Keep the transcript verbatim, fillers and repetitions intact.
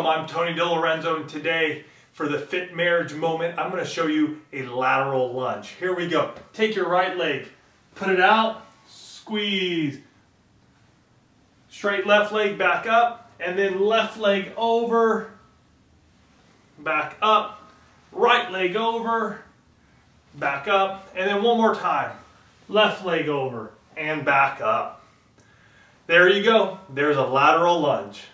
Welcome, I'm Tony DiLorenzo, and today for the Fit Marriage moment, I'm going to show you a lateral lunge. Here we go. Take your right leg, put it out, squeeze. Straight left leg back up, and then left leg over, back up, right leg over, back up, and then one more time. Left leg over and back up. There you go. There's a lateral lunge.